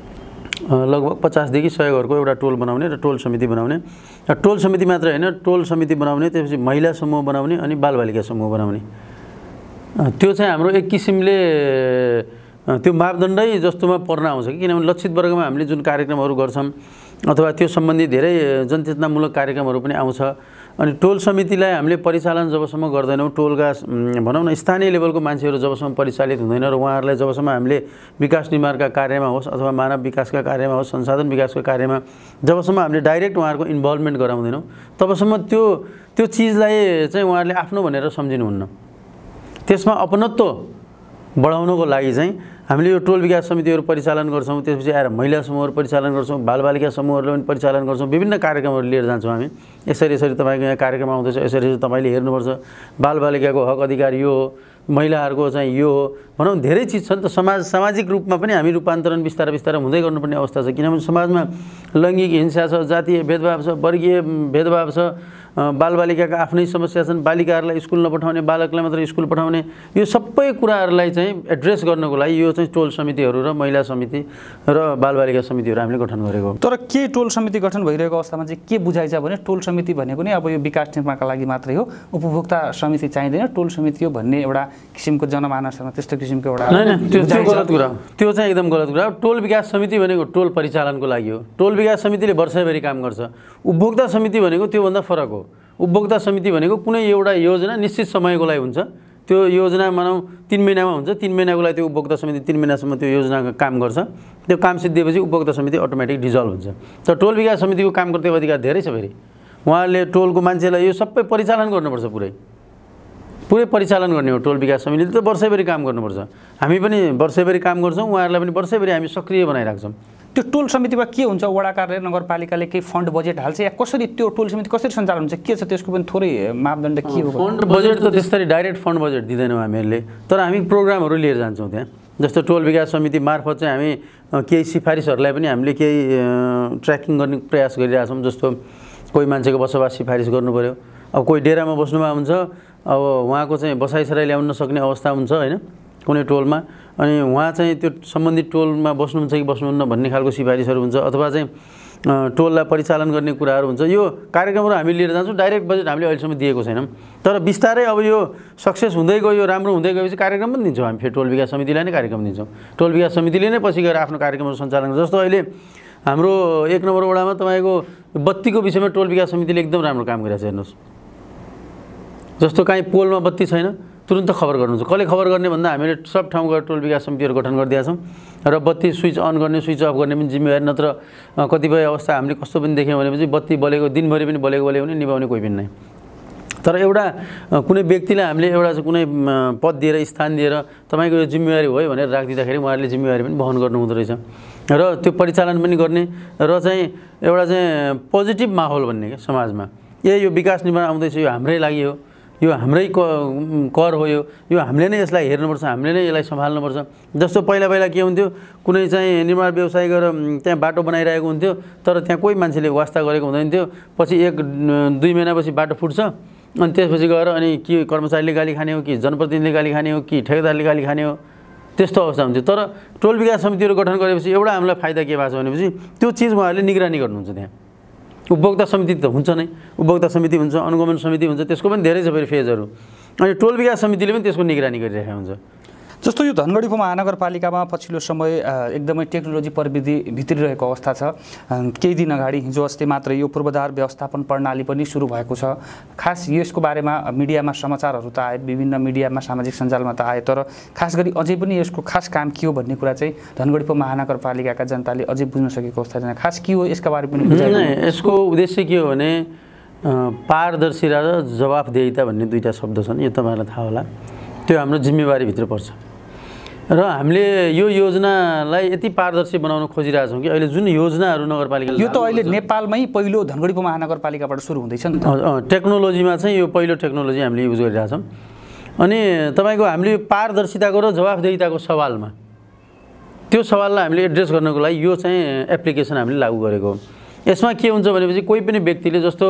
लगभग पचासदेखि सय घरको एउटा टोल बनाउने र टोल समिति बनाउने, र टोल समिति मात्र होइन, टोल समिति बनाउने, त्यसपछि महिला समूह बनाउने अनि बालबालिका समूह बनाउने। त्यो चाहिँ हाम्रो एक किसिमले त्यो मापदण्डै जस्तोमा पर्न आउँछ कि, किनभने लक्षित वर्गमा हामीले जुन कार्यक्रमहरू गर्छौँ अथवा त्यो सम्बन्धी धेरै जनचेतनामूलक कार्यक्रमहरू पनि आउँछ। अनि टोल समितिलाई हामीले परिचालन जबसम्म गर्दैनौँ, टोलका भनौँ न स्थानीय लेभलको मान्छेहरू जबसम्म परिचालित हुँदैन र उहाँहरूलाई जबसम्म हामीले विकास निर्माणका कार्यमा होस् अथवा मानव विकासका कार्यमा होस्, संसाधन विकासका कार्यमा जबसम्म हामीले डाइरेक्ट उहाँहरूको इन्भल्भमेन्ट गराउँदैनौँ तबसम्म त्यो त्यो चिजलाई चाहिँ उहाँहरूले आफ्नो भनेर सम्झिनुहुन्न। त्यसमा अपनत्व बढाउनको लागि चाहिँ हामीले यो टोल विकास समितिहरू परिचालन गर्छौँ, त्यसपछि आएर महिला समूहहरू परिचालन गर्छौँ, बालबालिका समूहहरूलाई पनि परिचालन गर्छौँ, विभिन्न कार्यक्रमहरू लिएर जान्छौँ हामी। यसरी यसरी तपाईँको यहाँ कार्यक्रम आउँदैछ, यसरी यसरी तपाईँले हेर्नुपर्छ, बालबालिकाको हक अधिकार यो हो, महिलाहरूको चाहिँ यो हो, भनौँ धेरै चिज छ नि त। समाज सामाजिक रूपमा पनि हामी रूपान्तरण बिस्तारै बिस्तारै हुँदै गर्नुपर्ने अवस्था छ, किनभने समाजमा लैङ्गिक हिंसा छ, जातीय भेदभाव छ, वर्गीय भेदभाव छ, बालबालिकाका आफ्नै समस्या छन्, बालिकाहरूलाई स्कुल नपठाउने, बालकलाई मात्र स्कुल पठाउने, यो सबै कुराहरूलाई चाहिँ एड्रेस गर्नको लागि यो चाहिँ टोल समितिहरू र महिला समिति र बालबालिका समितिहरू हामीले गठन गरेको। तर के टोल समिति गठन भइरहेको अवस्थामा चाहिँ के बुझाइ छ भने टोल समिति भनेको नै अब यो विकास निर्माणका लागि मात्रै हो, उपभोक्ता समिति चाहिँदैन, टोल समिति हो भन्ने एउटा किसिमको जनमानसमा त्यस्तो किसिमको एउटा होइन, त्यो त्यो गलत कुरा हो, त्यो चाहिँ एकदम गलत कुरा हो। टोल विकास समिति भनेको टोल परिचालनको लागि हो। टोल विकास समितिले वर्षैभरि काम गर्छ। उपभोक्ता समिति भनेको त्योभन्दा फरक हो। उपभोक्ता समिति भनेको कुनै एउटा योजना निश्चित समयको लागि हुन्छ, त्यो योजना मानौँ तिन महिनामा हुन्छ, तिन महिनाको लागि त्यो उपभोक्ता समिति तिन महिनासम्म त्यो योजनाको काम गर्छ, त्यो काम सिद्धिएपछि उपभोक्ता समिति अटोमेटिक डिजल्भ हुन्छ। तर टोल विकास समितिको काम कर्तव्य अधिकार धेरै छ। फेरि उहाँले टोलको मान्छेलाई यो सबै परिचालन गर्नुपर्छ, पुरै पुरै परिचालन गर्ने हो टोल विकास समितिले, त वर्षैभरि काम गर्नुपर्छ। हामी पनि वर्षैभरि काम गर्छौँ, उहाँहरूलाई पनि वर्षैभरि हामी सक्रिय बनाइराख्छौँ। त्यो टोल समितिमा के हुन्छ, वडा कार्यालय नगरपालिकाले केही फन्ड बजेट हाल्छ या कसरी त्यो टोल समिति कसरी सञ्चालन हुन्छ, के छ त्यसको पनि थोरै मापदण्ड के हो? फन्ड बजेट त त्यसरी डाइरेक्ट फन्ड बजेट दिँदैनौँ हामीहरूले, तर हामी प्रोग्रामहरू लिएर जान्छौँ त्यहाँ। जस्तो टोल विकास समिति मार्फत चाहिँ हामी केही सिफारिसहरूलाई पनि हामीले केही ट्र्याकिङ गर्ने प्रयास गरिरहेछौँ। जस्तो कोही मान्छेको बसोबास सिफारिस गर्नु पऱ्यो, अब कोही डेरामा बस्नुभएको हुन्छ, अब उहाँको चाहिँ बसाइसराई ल्याउन नसक्ने अवस्था हुन्छ होइन कुनै टोलमा, अनि उहाँ चाहिँ त्यो सम्बन्धित टोलमा बस्नुहुन्छ कि बस्नुहुन्न भन्ने खालको सिफारिसहरू हुन्छ, अथवा चाहिँ टोललाई परिचालन गर्ने कुराहरू हुन्छ। यो कार्यक्रमहरू हामी लिएर जान्छौँ। डाइरेक्ट बजेट हामीले अहिलेसम्म दिएको छैनौँ, तर बिस्तारै अब यो सक्सेस हुँदै गयो, राम्रो हुँदै गएपछि कार्यक्रम पनि दिन्छौँ हामी। फेरि टोल विकास समितिलाई नै कार्यक्रम दिन्छौँ। टोल विकास समितिले नै पछि गएर आफ्नो कार्यक्रमहरू सञ्चालन गर्छ। जस्तो अहिले हाम्रो एक नम्बर वडामा तपाईँको बत्तीको विषयमा टोल विकास समितिले एकदम राम्रो काम गरिरहेको छ। हेर्नुहोस्, जस्तो काहीँ पोलमा बत्ती छैन, तुरन्त खबर गर्नुहुन्छ। कसले खबर गर्ने भन्दा हामीले सब ठाउँ गएर टोल विकास समितिहरू गठन गरिदिएका छौँ र बत्ती स्विच अन गर्ने स्विच अफ गर्ने पनि जिम्मेवारी। नत्र कतिपय अवस्था हामीले कस्तो पनि देख्यौँ भनेपछि बत्ती बलेको दिनभरि पनि बलेको बलेको पनि निभाउने कोही पनि नै। तर एउटा कुनै व्यक्तिलाई हामीले एउटा कुनै पद दिएर स्थान दिएर तपाईँको यो जिम्मेवारी हो भनेर राखिदिँदाखेरि उहाँहरूले जिम्मेवारी पनि वहन गर्नुहुँदो रहेछ र त्यो परिचालन पनि गर्ने र चाहिँ एउटा चाहिँ पोजिटिभ माहौल भन्ने क्या समाजमा। ए यो विकास निर्माण आउँदैछ, यो हाम्रै लागि हो, यो हाम्रै कर हो, यो यो हामीले नै यसलाई हेर्नुपर्छ, हामीले नै यसलाई सम्हाल्नुपर्छ। जस्तो पहिला पहिला के हुन्थ्यो, कुनै चाहिँ निर्माण व्यवसाय गरेर त्यहाँ बाटो बनाइरहेको हुन्थ्यो, तर त्यहाँ कोही मान्छेले वास्ता गरेको हुँदैन थियो। पछि एक दुई महिनापछि बाटो फुट्छ, अनि त्यसपछि गएर अनि कि कर्मचारीले गाली खाने हो कि जनप्रतिनिधिले गाली खाने हो कि ठेकेदारले गाली खाने हो, त्यस्तो अवस्था हुन्थ्यो। तर टोल विकास समितिहरू गठन गरेपछि एउटा हामीलाई फाइदा के भएको छ भनेपछि त्यो चिज उहाँहरूले निगरानी गर्नुहुन्छ। त्यहाँ उपभोक्ता समिति त हुन्छ नै, उपभोक्ता समिति हुन्छ, अनुगमन समिति हुन्छ, त्यसको पनि धेरै छ फेरि फेजहरू, अनि टोल विकास समितिले पनि त्यसको निगरानी गरिरहेको हुन्छ। जस्तो यो धनगढी उपमहानगरपालिकामा पछिल्लो समय एकदमै टेक्नोलोजी प्रविधि भित्रिरहेको अवस्था छ। केही दिन अगाडि हिजो अस्ति मात्रै यो पूर्वाधार व्यवस्थापन प्रणाली पनि सुरु भएको छ। खास यसको बारेमा मिडियामा समाचारहरू त आए, विभिन्न मिडियामा सामाजिक सञ्जालमा त आए, तर खास गरी अझै पनि यसको खास काम के हो भन्ने कुरा चाहिँ धनगढी उपमहानगरपालिकाका जनताले अझै बुझ्न सकेको अवस्था छैन। खास के हो यसका बारेमा पनि बुझाइ। यसको उद्देश्य के हो भने पारदर्शिता र जवाफदेहिता भन्ने दुईवटा शब्द छन्, यो तपाईँहरूलाई थाहा होला। त्यो हाम्रो जिम्मेवारीभित्र पर्छ र हामीले यो योजनालाई यति पारदर्शी बनाउन खोजिरहेछौँ कि अहिले जुन योजनाहरू नगरपालिकाले, यो त अहिले नेपालमै पहिलो धनगढी उपमहानगरपालिकाबाट सुरु हुँदैछ नि त। टेक्नोलोजीमा चाहिँ यो पहिलो टेक्नोलोजी हामीले युज गरिरहेछौँ। अनि तपाईँको हामीले पारदर्शिताको र जवाफदेहिताको सवालमा त्यो सवाललाई हामीले एड्रेस गर्नको लागि यो चाहिँ एप्लिकेसन हामीले लागू गरेको हो। यसमा के हुन्छ भनेपछि कोही पनि व्यक्तिले जस्तो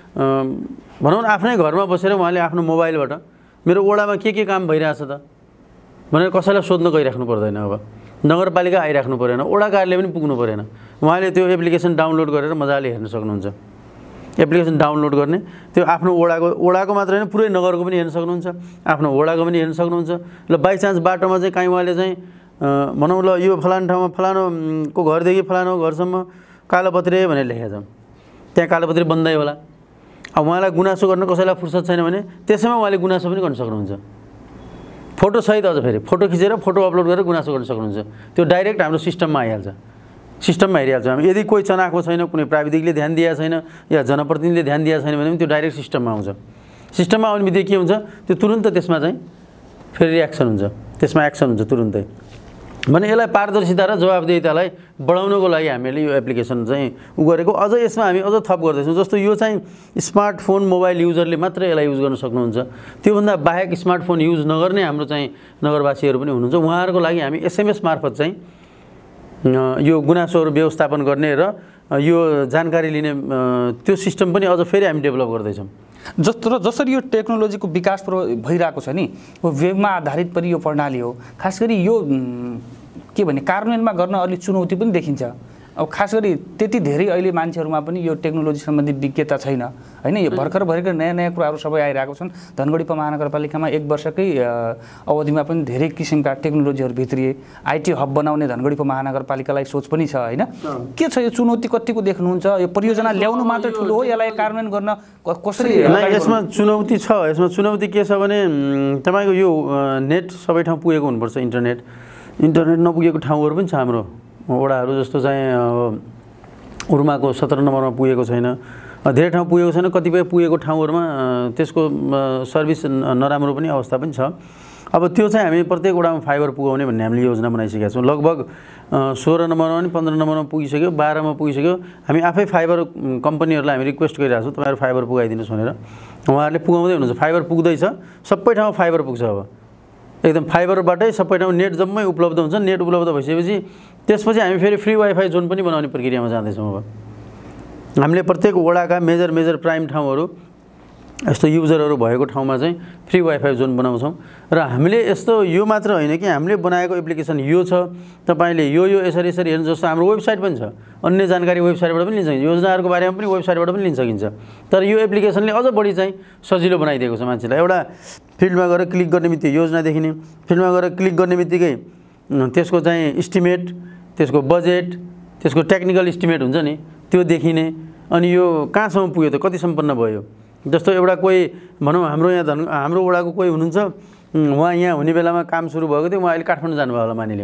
भनौँ आफ्नै घरमा बसेर उहाँले आफ्नो मोबाइलबाट मेरो वडामा के के काम भइरहेछ त भनेर कसैलाई सोध्न गइराख्नु पर्दैन। अब नगरपालिका आइराख्नु परेन, वडा कार्यालय पनि पुग्नु परेन, उहाँले त्यो एप्लिकेसन डाउनलोड गरेर मजाले हेर्न सक्नुहुन्छ। एप्लिकेसन डाउनलोड गर्ने, त्यो आफ्नो वडाको वडाको मात्र होइन पुरै नगरको पनि हेर्न सक्नुहुन्छ, आफ्नो वडाको पनि हेर्न सक्नुहुन्छ। ल बाइचान्स बाटोमा चाहिँ काहीँ उहाँले चाहिँ भनौँ ल यो फलानु ठाउँमा फलानुको घरदेखि फलानु घरसम्म कालोपत्रे भनेर लेखेको छ, त्यहाँ कालोपत्रे बन्दै होला। अब उहाँलाई गुनासो गर्न कसैलाई फुर्सद छैन भने त्यसैमा उहाँले गुनासो पनि गर्न सक्नुहुन्छ। फोटोसहित अझ फेरि फोटो खिचेर फोटो अपलोड गरेर गुनासो गर्न सक्नुहुन्छ। त्यो डाइरेक्ट हाम्रो सिस्टममा आइहाल्छ, सिस्टममा हेरिहाल्छ हामी। यदि कोही चनाखो छैन, कुनै प्राविधिकले ध्यान दिएको छैन या जनप्रतिनिधिले ध्यान दिएको छैन भने पनि त्यो डाइरेक्ट सिस्टममा आउँछ। सिस्टममा आउने बित्तिकै के हुन्छ, त्यो तुरुन्त त्यसमा चाहिँ फेरि रियाक्सन हुन्छ, त्यसमा एक्सन हुन्छ तुरुन्तै। भने यसलाई पारदर्शिता र जवाबदेहितालाई बढाउनको लागि हामीले यो एप्लिकेसन चाहिँ उ गरेको। अझ यसमा हामी अझ थप गर्दैछौँ। जस्तो यो चाहिँ स्मार्टफोन मोबाइल युजरले मात्रै यसलाई युज गर्न सक्नुहुन्छ। त्योभन्दा बाहेक स्मार्टफोन युज नगर्ने हाम्रो चाहिँ नगरवासीहरू पनि हुनुहुन्छ। उहाँहरूको लागि हामी एसएमएस मार्फत चाहिँ यो गुनासोहरू व्यवस्थापन गर्ने र यो जानकारी लिने त्यो सिस्टम पनि अझ फेरि हामी डेभलप गर्दैछौँ। जस्तो र जसरी यो टेक्नोलोजीको विकास भइरहेको छ नि, यो वेबमा आधारित पनि यो प्रणाली हो। खास गरी यो के भने कार्यान्वयनमा गर्न अलि चुनौती पनि देखिन्छ। अब खास गरी त्यति धेरै अहिले मान्छेहरूमा पनि यो टेक्नोलोजी सम्बन्धी विज्ञता छैन हैन। यो भर्खर भर्खर नयाँ नयाँ कुराहरू सबै आइरहेको छन्। धनगढी उपमहानगरपालिकामा एक वर्षकै अवधिमा पनि धेरै किसिमका टेक्नोलोजीहरू भित्रिए। आइटी हब बनाउने धनगढी उपमहानगरपालिकालाई सोच पनि छ हैन। के छ यो चुनौती कतिको देख्नुहुन्छ? यो परियोजना ल्याउनु मात्र ठुलो हो, यसलाई कार्यान्वयन गर्न कसरी? यसमा चुनौती छ। यसमा चुनौती के छ भने तपाईँको यो नेट सबै ठाउँ पुगेको हुनुपर्छ। इन्टरनेट इन्टरनेट नपुगेको ठाउँहरू पनि छ हाम्रो वडाहरू। जस्तो चाहिँ उर्माको सत्र नम्बरमा पुगेको छैन, धेरै ठाउँ पुगेको छैन। कतिपय पुगेको ठाउँहरूमा त्यसको सर्भिस नराम्रो पनि अवस्था पनि छ। अब त्यो चाहिँ हामी प्रत्येक वडामा फाइबर पुगाउने भन्ने हामीले योजना बनाइसकेका छौँ। लगभग सोह्र नम्बरमा पनि पन्ध्र नम्बरमा पुगिसक्यो, बाह्रमा पुगिसक्यो। हामी आफै फाइबर कम्पनीहरूलाई हामी रिक्वेस्ट गरिरहेको छौँ, तपाईँहरू फाइबर पुगाइदिनुहोस् भनेर। उहाँहरूले पुगाउँदै हुनुहुन्छ। फाइबर पुग्दैछ, सबै ठाउँमा फाइबर पुग्छ। अब एकदम फाइबरबाटै सबै ठाउँ नेट जम्मै उपलब्ध हुन्छ। नेट उपलब्ध भइसकेपछि त्यसपछि हामी फेरि फ्री वाइफाई जोन पनि बनाउने प्रक्रियामा जाँदैछौँ। अब हामीले प्रत्येक वडाका मेजर मेजर प्राइम ठाउँहरू यस्तो युजरहरू भएको ठाउँमा चाहिँ फ्री वाइफाई जोन बनाउँछौँ। र हामीले यस्तो यो मात्र होइन कि हामीले बनाएको एप्लिकेसन यो छ, तपाईँले यो यो यसरी यसरी हेर्नु। जस्तो हाम्रो वेबसाइट पनि छ, अन्य जानकारी वेबसाइटबाट पनि लिन सकिन्छ। योजनाहरूको बारेमा पनि वेबसाइटबाट पनि लिन सकिन्छ। तर यो एप्लिकेसनले अझ बढी चाहिँ सजिलो बनाइदिएको छ मान्छेलाई। एउटा फिल्डमा गएर क्लिक गर्ने बित्तिकै योजना देखिने, फिल्डमा गएर क्लिक गर्ने बित्तिकै त्यसको चाहिँ इस्टिमेट, त्यसको बजेट, त्यसको टेक्निकल इस्टिमेट हुन्छ नि, त्यो देखिने। अनि यो कहाँसम्म पुग्यो त, कति सम्पन्न भयो। जस्तो एउटा कोही भनौँ हाम्रो यहाँ धन हाम्रो वडाको कोही हुनुहुन्छ, उहाँ यहाँ हुने बेलामा काम सुरु भएको थियो, उहाँ अहिले काठमाडौँ जानुभयो होला मानिलिउँ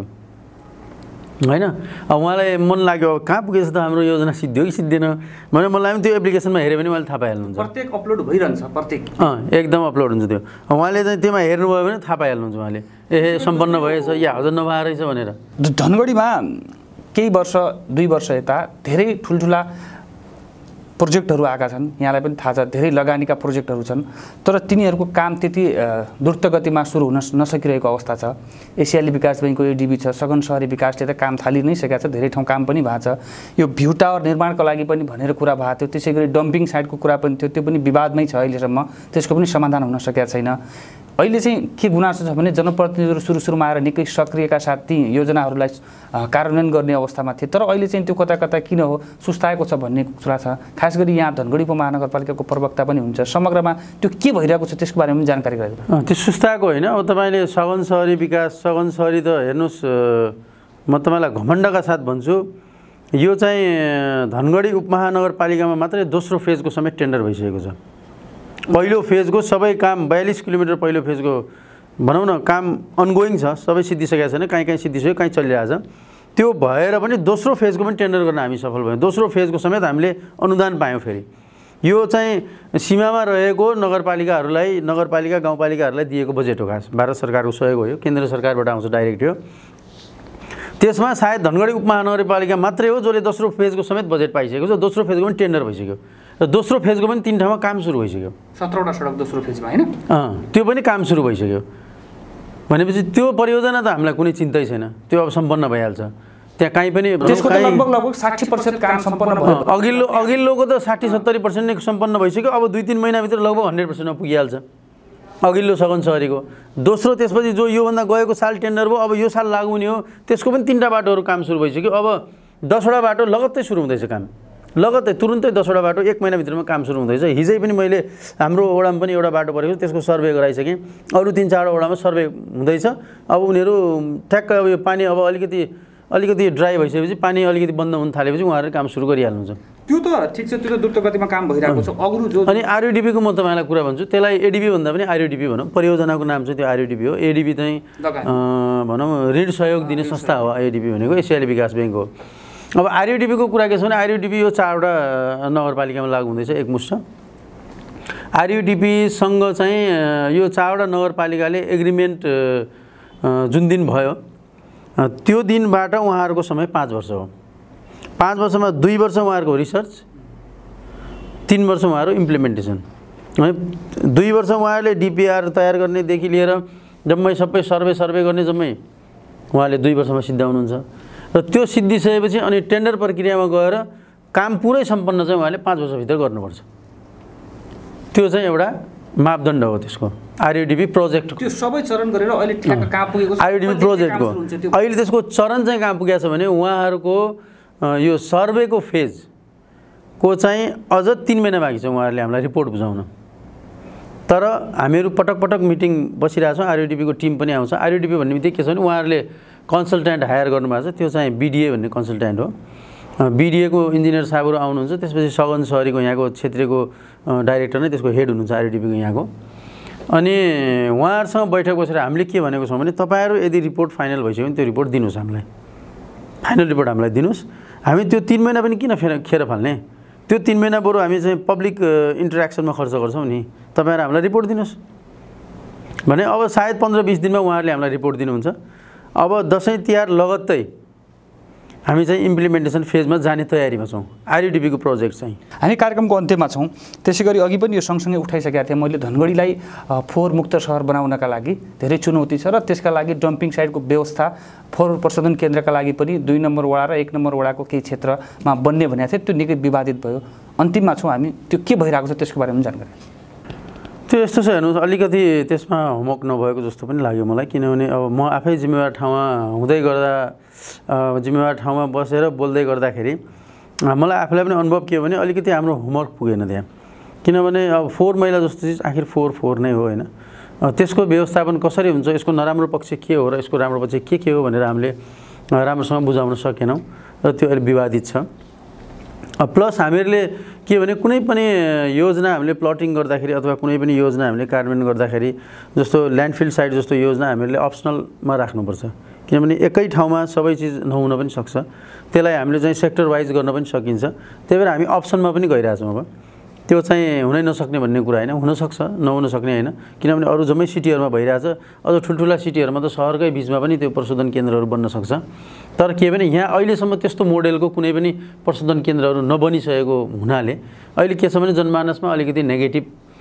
होइन। अब उहाँलाई मन लाग्यो कहाँ पुगेछ त हाम्रो योजना, सिद्धियो कि सिद्धिएन भने मलाई पनि त्यो एप्लिकेसनमा हेऱ्यो भने उहाँले थाहा पाइहाल्नुहुन्छ। प्रत्येक अपलोड भइरहन्छ, प्रत्येक अँ एकदम अपलोड हुन्छ त्यो। उहाँले चाहिँ त्यसमा हेर्नुभयो भने थाहा पाइहाल्नुहुन्छ उहाँले, ए सम्पन्न भएछ या हजुर नभए रहेछ भनेर। धनगढीमा केही वर्ष दुई वर्ष यता धेरै ठुल्ठुला प्रोजेक्टहरू आएका छन्। यहाँलाई पनि थाहा छ धेरै लगानीका प्रोजेक्टहरू छन्, तर तिनीहरूको काम त्यति द्रुत गतिमा सुरु हुन नसकिरहेको अवस्था छ। एसियाली विकास बैङ्कको एडिबी छ, सघन शहरी विकासले त काम थालि नै सकेको छ, धेरै ठाउँ काम पनि भएको छ। यो भ्यू टावर निर्माणको लागि पनि भनेर कुरा भएको थियो। त्यसै गरी डम्पिङ साइटको कुरा पनि थियो, त्यो पनि विवादमै छ अहिलेसम्म, त्यसको पनि समाधान हुन सकेको छैन। अहिले चाहिँ के गुनासो छ भने जनप्रतिनिधिहरू सुरु सुरुमा आएर निकै सक्रियका साथ ती योजनाहरूलाई कार्यान्वयन गर्ने अवस्थामा थिए, तर अहिले चाहिँ त्यो कता कता किन हो सुस्ताएको छ भन्ने कुरा छ। खास गरी यहाँ धनगढी उपमहानगरपालिकाको प्रवक्ता पनि हुन्छ, समग्रमा त्यो के भइरहेको छ त्यसको बारेमा पनि जानकारी गराइदिनु। त्यो सुस्ताएको होइन। अब तपाईँले सघन शहरी विकास, सघन शहरी त हेर्नुहोस्, म तपाईँलाई घमण्डका साथ भन्छु, यो चाहिँ धनगढी उपमहानगरपालिकामा मात्रै दोस्रो फेजको समेत टेन्डर भइसकेको छ। पहिलो फेजको सबै काम बयालिस किलोमिटर पहिलो फेजको भनौँ न काम अनगोइङ छ, सबै सिद्धिसकेको छैन, काहीँ काहीँ सिद्धिसक्यो, काहीँ चलिरहेको छ। त्यो भएर पनि दोस्रो फेजको पनि टेन्डर गर्न हामी सफल भयौँ। दोस्रो फेजको समेत हामीले अनुदान पायौँ। फेरि यो चाहिँ सीमामा रहेको नगरपालिकाहरूलाई, नगरपालिका गाउँपालिकाहरूलाई दिएको बजेट हो। खास भारत सरकारको सहयोग हो, यो केन्द्र सरकारबाट आउँछ डाइरेक्ट हो। त्यसमा सायद धनगढी उपमहानगरपालिका मात्रै हो जसले दोस्रो फेजको समेत बजेट पाइसकेको छ। दोस्रो फेजको पनि टेन्डर भइसक्यो र दोस्रो फेजको पनि तीन ठाउँमा काम सुरु भइसक्यो। सत्रवटा सडक दोस्रो फेजमा होइन, अँ त्यो पनि काम सुरु भइसक्यो। भनेपछि त्यो परियोजना त हामीलाई कुनै चिन्तै छैन, त्यो अब सम्पन्न भइहाल्छ। त्यहाँ काहीँ पनि त्यसको त लगभग लगभग साठी पर्सेन्ट काम सम्पन्न भयो। अघिल्लो अघिल्लोको त साठी सत्तरी पर्सेन्ट नै सम्पन्न भइसक्यो। अब दुई तिन महिनाभित्र लगभग हन्ड्रेड पर्सेन्टमा पुगिहाल्छ अघिल्लो सघन शहरीको। दोस्रो त्यसपछि जो योभन्दा गएको साल टेन्डर भयो, अब यो साल लागु हुने हो, त्यसको पनि तिनवटा बाटोहरू काम सुरु भइसक्यो। अब दसवटा बाटो लगत्तै सुरु हुँदैछ काम, लगत्तै तुरुन्तै दसवटा बाटो एक महिनाभित्रमा काम सुरु हुँदैछ। हिजै पनि मैले हाम्रो वडामा पनि एउटा बाटो परेको, त्यसको सर्वे गराइसकेँ। अरू तिन चारवटा वडामा सर्वे हुँदैछ। अब उनीहरू ठ्याक्क अब यो पानी अब अलिकति अलिकति ड्राई भइसकेपछि, पानी अलिकति बन्द हुन थालेपछि उहाँहरूले काम सुरु गरिहाल्नुहुन्छ। त्यो त ठिक छ, त्यो त द्रुत गतिमा काम भइरहेको छ। अरू जो अनि आरयुडिपीको म तपाईँलाई कुरा भन्छु, त्यसलाई एडिबी भन्दा पनि आरयुडिपी भनौँ, परियोजनाको नाम चाहिँ त्यो आरयुडिपी हो। एडिबी चाहिँ भनौँ ऋण सहयोग दिने संस्था हो। एडिबी भनेको एसियाली विकास बैङ्क हो। अब आरयुडिपीको कुरा के छ भने आरयुडिपी यो चारवटा नगरपालिकामा लागु हुँदैछ एकमुष्ट। आरयुडिपीसँग चाहिँ यो चारवटा नगरपालिकाले एग्रिमेन्ट जुन दिन भयो त्यो दिनबाट उहाँहरूको समय पाँच वर्ष हो। पाँच वर्षमा दुई वर्ष उहाँहरूको रिसर्च, तीन वर्ष उहाँहरू इम्प्लिमेन्टेसन है। दुई वर्ष उहाँहरूले डिपिआर तयार गर्नेदेखि लिएर जम्मै सबै सर्वे सर्वे गर्ने जम्मै उहाँले दुई वर्षमा सिद्ध्याउनुहुन्छ र त्यो सिद्धिसकेपछि अनि टेन्डर प्रक्रियामा गएर काम पुरै सम्पन्न चाहिँ उहाँले पाँच वर्षभित्र गर्नुपर्छ। त्यो चाहिँ एउटा मापदण्ड हो त्यसको आरयुडिपी प्रोजेक्ट। त्यो सबै चरण गरेर अहिले ठ्याक्क कहाँ पुगेको छ आरयुडिपी प्रोजेक्टको अहिले त्यसको चरण चाहिँ कहाँ पुगेको छ भने उहाँहरूको यो सर्वेको फेजको चाहिँ अझ तिन महिना बाँकी छ उहाँहरूले हामीलाई रिपोर्ट बुझाउन। तर हामीहरू पटक पटक मिटिङ बसिरहेछौँ, आरयुडिपीको टिम पनि आउँछ। आरयुडिपी भन्ने बित्तिकै के छ भने उहाँहरूले कन्सल्ट्यान्ट हायर गर्नुभएको छ, त्यो चाहिँ बिडिए भन्ने कन्सल्ट्यान्ट हो। बिडिएको इन्जिनियर साहबहरू आउनुहुन्छ, त्यसपछि सगन सहरीको यहाँको क्षेत्रीयको डाइरेक्टर नै त्यसको हेड हुनुहुन्छ आरयुडिपीको यहाँको। अनि उहाँहरूसँग बैठक बसेर हामीले के भनेको छौँ भने तपाईँहरू यदि रिपोर्ट फाइनल भइसक्यो भने त्यो रिपोर्ट दिनुहोस् हामीलाई, फाइनल रिपोर्ट हामीलाई दिनुहोस्। हामी त्यो तिन महिना पनि किन फेर खेर फाल्ने, त्यो तिन महिना बरु हामी चाहिँ पब्लिक इन्टरेक्सनमा खर्च गर्छौँ नि, तपाईँहरू हामीलाई रिपोर्ट दिनुहोस् भने अब सायद पन्ध्र बिस दिनमा उहाँहरूले हामीलाई रिपोर्ट दिनुहुन्छ। अब दसैँ तिहार लगत्तै हामी चाहिँ इम्प्लिमेन्टेसन फेजमा जाने तयारीमा छौँ आरयुडिपीको प्रोजेक्ट चाहिँ। हामी कार्यक्रमको अन्त्यमा छौँ। त्यसै गरी अघि पनि यो सँगसँगै उठाइसकेका थिएँ मैले, धनगढीलाई फोहोर मुक्त सहर बनाउनका लागि धेरै चुनौती छ र त्यसका लागि डम्पिङ साइटको व्यवस्था फोहोर प्रशोधन केन्द्रका लागि पनि दुई नम्बर वडा र एक नम्बर वडाको केही क्षेत्रमा बन्ने भनेको थियो, त्यो निकै विवादित भयो। अन्तिममा छौँ हामी, त्यो के भइरहेको छ त्यसको बारेमा जानकारी। त्यो यस्तो छ हेर्नुहोस्, अलिकति त्यसमा होमवर्क नभएको जस्तो पनि लाग्यो मलाई, किनभने अब म आफै जिम्मेवार ठाउँमा हुँदै गर्दा जिम्मेवार ठाउँमा बसेर बोल्दै गर्दाखेरि मलाई आफूलाई पनि अनुभव के हो भने अलिकति हाम्रो होमवर्क पुगेन त्यहाँ। किनभने अब फोहोर मैला जस्तो चिज आखिर फोहोर फोहोर नै हो होइन, त्यसको व्यवस्थापन कसरी हुन्छ, यसको नराम्रो पक्ष के हो र यसको राम्रो पक्ष के के हो भनेर हामीले राम्रोसँग बुझाउन सकेनौँ र त्यो अहिले विवादित छ। प्लस हामीहरूले के भने कुनै पनि योजना हामीले प्लटिङ गर्दाखेरि अथवा कुनै पनि योजना हामीले कार्यान्वयन गर्दाखेरि जस्तो ल्यान्डफिल साइट जस्तो योजना हामीहरूले अप्सनलमा राख्नुपर्छ, किनभने एकै ठाउँमा सबै चिज नहुन पनि सक्छ, त्यसलाई हामीले चाहिँ सेक्टर वाइज गर्न पनि सकिन्छ। त्यही भएर हामी अप्सनमा पनि गइरहेछौँ। अब त्यो चाहिँ हुनै नसक्ने भन्ने कुरा होइन, हुनसक्छ, नहुन सक्ने होइन, किनभने अरू जम्मै सिटीहरूमा भइरहेछ। अझ ठुल्ठुला सिटीहरूमा त सहरकै बिचमा पनि त्यो प्रशोधन केन्द्रहरू बन्न सक्छ। तर के भने यहाँ अहिलेसम्म त्यस्तो मोडेलको कुनै पनि प्रशोधन केन्द्रहरू नबनिसकेको हुनाले अहिले के छ भने जनमानसमा अलिकति नेगेटिभ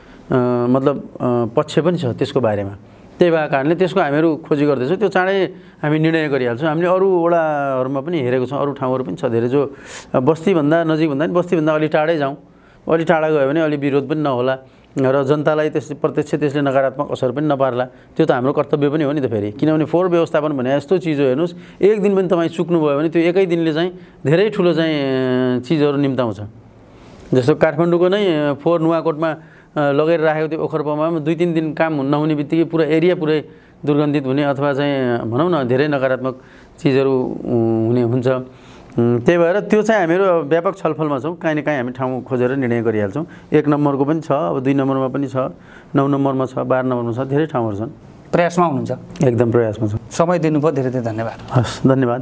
मतलब पक्ष पनि छ त्यसको बारेमा। त्यही भएको कारणले त्यसको हामीहरू खोजी गर्दैछौँ, त्यो चाँडै हामी निर्णय गरिहाल्छौँ। हामीले अरू वडाहरूमा पनि हेरेको छौँ, अरू ठाउँहरू पनि छ धेरै, जो बस्तीभन्दा नजिकभन्दा पनि बस्तीभन्दा अलि टाढै जाउँ, अलि टाढा गयो भने अलि विरोध पनि नहोला र जनतालाई त्यस प्रत्यक्ष त्यसले नकारात्मक असर पनि नपार्ला। त्यो त हाम्रो कर्तव्य पनि हो नि त फेरि, किनभने फोहोर व्यवस्थापन भने यस्तो चिज हो हेर्नुहोस्, एक दिन पनि तपाईँ चुक्नुभयो भने त्यो एकै दिनले चाहिँ धेरै ठुलो चाहिँ चिजहरू निम्ताउँछ। जस्तो काठमाडौँको नै फोहोर नुवाकोटमा लगेर राखेको त्यो ओखरपमा दुई तिन दिन काम नहुने बित्तिकै पुरा एरिया पुरै दुर्गन्धित हुने अथवा चाहिँ भनौँ न धेरै नकारात्मक चिजहरू हुने हुन्छ। त्यही भएर त्यो चाहिँ हामीहरू व्यापक छलफलमा छौँ, काहीँ न काहीँ हामी ठाउँ खोजेर निर्णय गरिहाल्छौँ। एक नम्बरको पनि छ, अब दुई नम्बरमा पनि छ, नौ नम्बरमा छ, बाह्र नम्बरमा छ, धेरै ठाउँहरू छन्। प्रयासमा हुनुहुन्छ? एकदम प्रयासमा छ। समय दिनुभयो, धेरै धेरै धन्यवाद। हस्, धन्यवाद।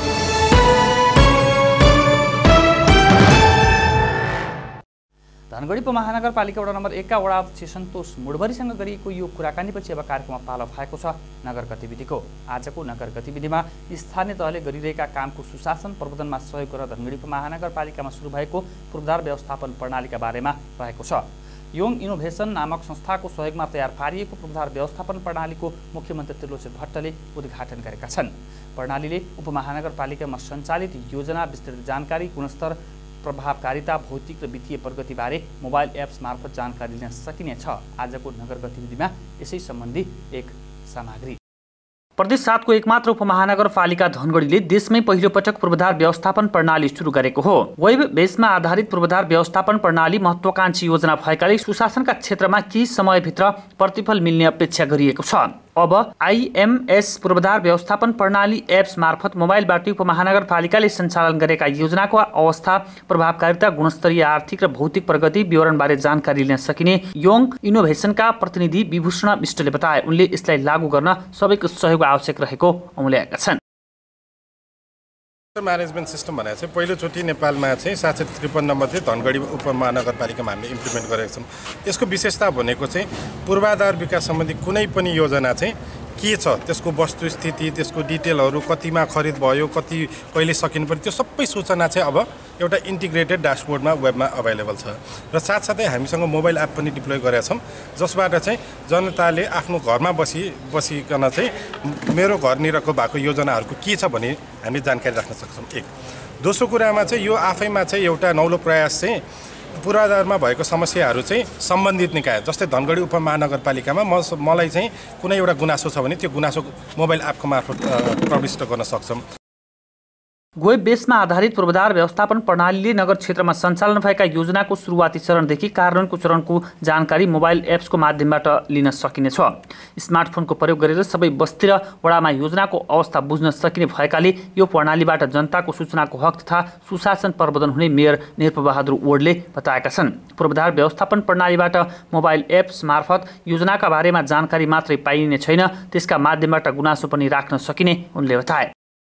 धनगढी उपमहानगरपालिका वडा नम्बर एकका वडा अध्यक्ष सन्तोष मुडभरीसँग गरिएको यो कुराकानीपछि अब कार्यक्रममा पालो भएको छ नगर गतिविधिको। आजको नगर गतिविधिमा स्थानीय तहले गरिरहेका कामको सुशासन प्रबन्धनमा सहयोग गरेर धनगढी उपमहानगरपालिकामा सुरु भएको पूर्वाधार व्यवस्थापन प्रणालीका बारेमा रहेको छ। योङ इनोभेसन नामक संस्थाको सहयोगमा तयार पारिएको पूर्वाधार व्यवस्थापन प्रणालीको मुख्यमन्त्री त्रिलोचन भट्टले उद्घाटन गरेका छन्। प्रणालीले उपमहानगरपालिकामा सञ्चालित योजना, विस्तृत जानकारी, गुणस्तर, प्रभावकारिता, भौतिक र वित्तीय प्रगतिबारे मोबाइल एप्स मार्फत जानकारी लिन सकिनेछ। आजको नगर गतिविधिमा यसै सम्बन्धी एक सामग्री। प्रदेश सातको एकमात्र उपमहानगरपालिका धनगढीले देशमै पहिलो पटक पूर्वाधार व्यवस्थापन प्रणाली सुरु गरेको हो। वेब बेसमा आधारित पूर्वाधार व्यवस्थापन प्रणाली महत्त्वाकांक्षी योजना भएकाले सुशासनका क्षेत्रमा केही समयभित्र प्रतिफल मिल्ने अपेक्षा गरिएको छ। अब आइएमएस पूर्वाधार व्यवस्थापन प्रणाली एप्स मार्फत मोबाइलबाट उपमहानगरपालिकाले सञ्चालन गरेका योजनाको अवस्था, प्रभावकारिता, गुणस्तरीय आर्थिक र भौतिक प्रगति विवरणबारे जानकारी लिन सकिने योङ इनोभेसनका प्रतिनिधि विभूषण विष्टले बताए। उनले यसलाई लागू गर्न सबैको सहयोग आवश्यक रहेको औँल्याएका छन्। म्यानेजमेन्ट सिस्टम भनेर चाहिँ पहिलोचोटि नेपालमा चाहिँ सात सय त्रिपन्नमा चाहिँ धनगढी उपमहानगरपालिकामा हामीले इम्प्लिमेन्ट गरेका छौँ। यसको विशेषता भनेको चाहिँ पूर्वाधार विकास सम्बन्धी कुनै पनि योजना चाहिँ के छ त्यसको वस्तुस्थिति त्यसको डिटेलहरू कतिमा खरिद भयो कति कहिले सकिनु पर्यो त्यो सबै सूचना चाहिँ अब एउटा इन्टिग्रेटेड ड्यासबोर्डमा वेबमा अभाइलेबल छ र साथसाथै हामीसँग मोबाइल एप पनि डिप्लोय गरेका छौँ जसबाट चाहिँ जनताले आफ्नो घरमा बसी बसिकन चाहिँ मेरो घरनिरको भएको योजनाहरूको के छ भने हामी जानकारी राख्न सक्छौँ। एक दोस्रो कुरामा चाहिँ यो आफैमा चाहिँ एउटा नौलो प्रयास चाहिँ पूर्वाधारमा भएको समस्याहरू चाहिँ सम्बन्धित निकाय जस्तै धनगढी उपमहानगरपालिकामा म मलाई चाहिँ कुनै एउटा गुनासो छ भने त्यो गुनासो मोबाइल एपको मार्फत प्रविष्ट गर्न सक्छौँ। वेब बेसमा आधारित पूर्वाधार व्यवस्थापन प्रणालीले नगर क्षेत्रमा सञ्चालन भएका योजनाको सुरुवाती चरणदेखि कार्यान्वयनको चरणको जानकारी मोबाइल एप्सको माध्यमबाट लिन सकिनेछ। स्मार्टफोनको प्रयोग गरेर सबै बस्ती र वडामा योजनाको अवस्था बुझ्न सकिने भएकाले यो प्रणालीबाट जनताको सूचनाको हक तथा सुशासन प्रवर्धन हुने मेयर निरपबहादुर ओडले बताएका छन्। पूर्वाधार व्यवस्थापन प्रणालीबाट मोबाइल एप्स मार्फत योजनाका बारेमा जानकारी मात्रै पाइने छैन, त्यसका माध्यमबाट गुनासो पनि राख्न सकिने उनले बताए।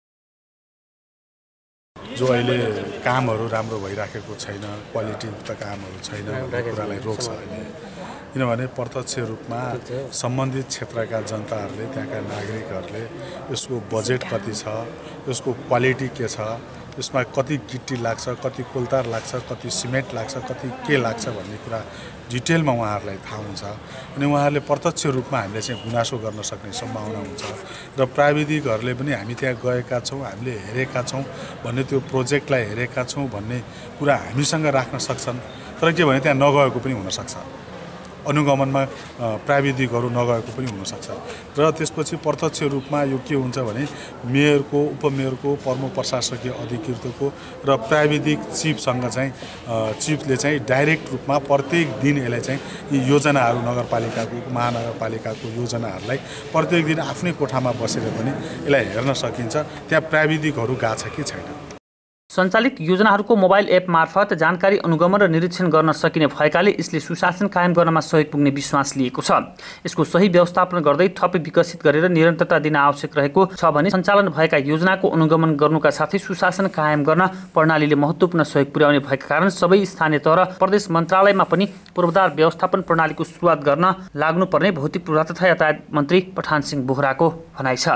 जो अहिले कामहरू राम्रो भइराखेको छैन, क्वालिटीयुक्त कामहरू छैन भन्ने कुरालाई रोक्छ अहिले। किनभने प्रत्यक्ष रूपमा सम्बन्धित क्षेत्रका जनताहरूले त्यहाँका नागरिकहरूले यसको बजेट कति छ, यसको क्वालिटी के छ, यसमा कति गिट्टी लाग्छ, कति कोलतार लाग्छ, कति सिमेन्ट लाग्छ, कति के लाग्छ भन्ने कुरा डिटेलमा उहाँहरूलाई थाहा हुन्छ अनि उहाँहरूले प्रत्यक्ष रूपमा हामीले चाहिँ गुनासो गर्न सक्ने सम्भावना हुन्छ र प्राविधिकहरूले पनि हामी त्यहाँ गएका छौँ, हामीले हेरेका छौँ भन्ने त्यो प्रोजेक्टलाई हेरेका छौँ भन्ने कुरा हामीसँग राख्न सक्छन्। तर के भने त्यहाँ नगएको पनि हुनसक्छ, अनुगमनमा प्राविधिकहरू नगएको पनि हुनसक्छ र त्यसपछि प्रत्यक्ष रूपमा यो के हुन्छ भने मेयरको, उपमेयरको, प्रमुख प्रशासकीय अधिकृतको र प्राविधिक चिफसँग चाहिँ चिफले चाहिँ डाइरेक्ट रूपमा प्रत्येक दिन यसलाई चाहिँ यी योजनाहरू नगरपालिकाको महानगरपालिकाको योजनाहरूलाई प्रत्येक दिन आफ्नै कोठामा बसेर पनि यसलाई हेर्न सकिन्छ त्यहाँ प्राविधिकहरू गएको छ कि छैन। सञ्चालित योजनाहरूको मोबाइल एप मार्फत जानकारी अनुगमन र निरीक्षण गर्न सकिने भएकाले यसले सुशासन कायम गर्नमा सहयोग पुग्ने विश्वास लिएको छ। यसको सही व्यवस्थापन गर्दै थप विकसित गरेर निरन्तरता दिन आवश्यक रहेको छ भने सञ्चालन भएका योजनाको अनुगमन गर्नुका साथै सुशासन कायम गर्न प्रणालीले महत्त्वपूर्ण सहयोग पुर्याउने भएका कारण सबै स्थानीय तह र प्रदेश मन्त्रालयमा पनि पूर्वाधार व्यवस्थापन प्रणालीको सुरुवात गर्न लाग्नुपर्ने भौतिक पूर्वाधार तथा यातायात मन्त्री पठान सिंह बोहराको भनाइ छ।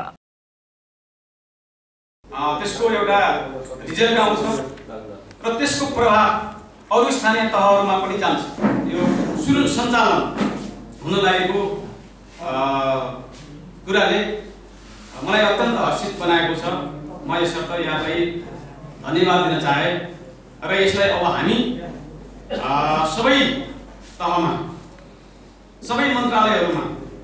त्यसको एउटा रिजल्ट आउँछ र त्यसको प्रभाव अरू स्थानीय तहहरूमा पनि जान्छ। यो सुरु सञ्चालन हुन लागेको कुराले मलाई अत्यन्त हर्षित बनाएको छ। म यसर्थ यहाँलाई धन्यवाद दिन चाहे र यसलाई अब हामी सबै तहमा सबै मन्त्रालयहरूमा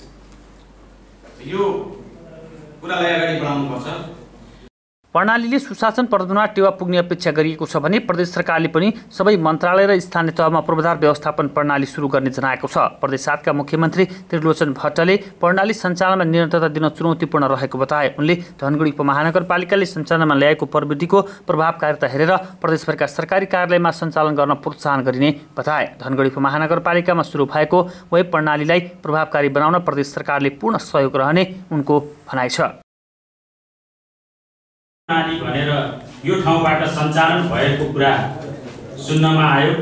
यो कुरालाई अगाडि बढाउनुपर्छ। प्रणालीले सुशासन प्रवर्धनमा टेवा पुग्ने अपेक्षा गरिएको छ भने प्रदेश सरकारले पनि सबै मन्त्रालय र स्थानीय तहमा पूर्वाधार व्यवस्थापन प्रणाली सुरु गर्ने जनाएको छ। प्रदेश सातका मुख्यमन्त्री त्रिलोचन भट्टले प्रणाली सञ्चालनमा निरन्तरता दिन चुनौतीपूर्ण रहेको बताए। उनले धनगढी उपमहानगरपालिकाले सञ्चालनमा ल्याएको प्रविधिको प्रभावकारिता हेरेर प्रदेशभरका सरकारी कार्यालयमा सञ्चालन गर्न प्रोत्साहन गरिने बताए। धनगढी उपमहानगरपालिकामा सुरु भएको वेब प्रणालीलाई प्रभावकारी बनाउन प्रदेश सरकारले पूर्ण सहयोग रहने उनको भनाइ छ। भनेर यो ठाउँबाट सञ्चालन भएको कुरा सुन्नमा आयो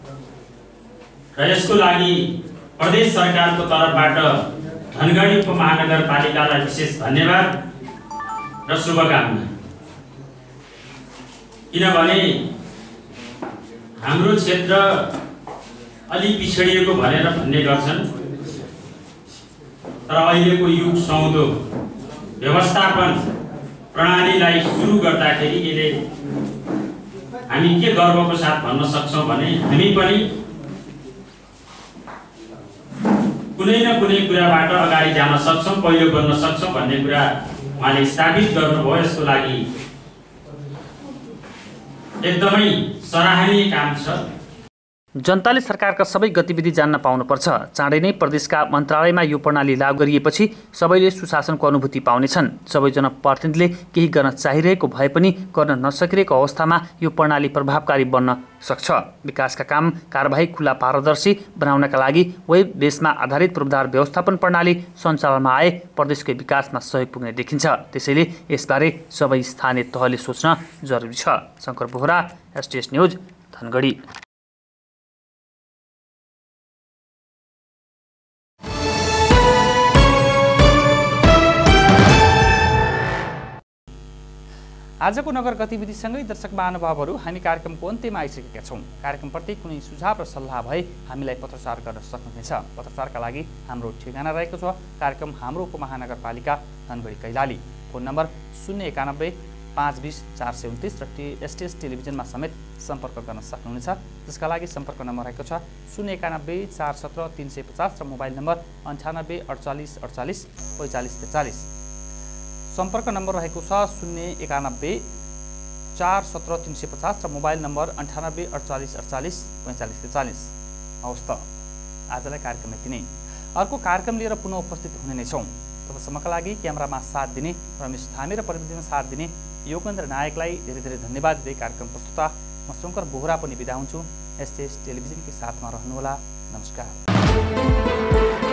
र यसको लागि प्रदेश सरकारको तर्फबाट धनगढी उपमहानगरपालिकालाई विशेष धन्यवाद र शुभकामना। किनभने हाम्रो क्षेत्र अलि पिछडिएको भनेर भन्ने गर्छन्, तर अहिलेको युग सुहाउँदो व्यवस्थापन प्रणालीलाई सुरु गर्दाखेरि यसले हामी के गर्वको साथ भन्न सक्छौँ भने हामी पनि कुनै न कुनै कुराबाट अगाडि जान सक्छौँ, पहिलो गर्न सक्छौँ भन्ने कुरा उहाँले स्थापित गर्नुभयो। यसको लागि एकदमै सराहनीय काम छ। जनताले सरकारका सबै गतिविधि जान्न पाउनुपर्छ। चाँडै नै प्रदेशका मन्त्रालयमा यो प्रणाली लागू गरिएपछि सबैले सुशासनको अनुभूति पाउनेछन्। सबै जनप्रतिनिधिले केही गर्न चाहिरहेको भए पनि गर्न नसकिरहेको अवस्थामा यो प्रणाली प्रभावकारी बन्न सक्छ। विकासका काम कारबाही खुला पारदर्शी बनाउनका लागि वेब बेसमा आधारित पूर्वाधार व्यवस्थापन प्रणाली सञ्चालनमा आए प्रदेशको विकासमा सहयोग पुग्ने देखिन्छ। त्यसैले यसबारे सबै स्थानीय तहले सोच्न जरुरी छ। Shankar Bohara, STS news, Dhangadhi. आजको नगर गतिविधिसँगै दर्शक महानुभावहरू हामी कार्यक्रमको अन्त्यमा आइसकेका छौँ। कार्यक्रमप्रति कुनै सुझाव र सल्लाह भए हामीलाई पत्रचार गर्न सक्नुहुनेछ। पत्रचारका लागि हाम्रो ठेगाना रहेको छ कार्यक्रम हाम्रो उपमहानगरपालिका धनगढी कैलाली। फोन नम्बर शून्य एकानब्बे पाँच बिस चार सय उन्तिस र टी एसटिएस टेलिभिजनमा समेत सम्पर्क गर्न सक्नुहुनेछ, जसका लागि सम्पर्क नम्बर रहेको छ शून्य एकानब्बे चार सत्र तिन सय पचास र मोबाइल नम्बर अन्ठानब्बे अडचालिस अडचालिस पैँचालिस त्रिचालिस। सम्पर्क नम्बर रहेको छ शून्य एकानब्बे चार सत्र तिन सय पचास र मोबाइल नम्बर अन्ठानब्बे अडचालिस अडचालिस पैँचालिस त्रिचालिस। हवस् त, आजलाई कार्यक्रम यति नै। अर्को कार्यक्रम लिएर पुनः उपस्थित हुने नै छौँ। तबसम्मका लागि क्यामेरामा साथ दिने रमेश थामी र प्रविधिमा साथ दिने योगेन्द्र नायकलाई धेरै धेरै धन्यवाद दिँदै कार्यक्रम प्रस्तुता म शङ्कर बोहरा पनि बिदा हुन्छु। एसटिएस टेलिभिजनकै साथमा रहनुहोला। नमस्कार।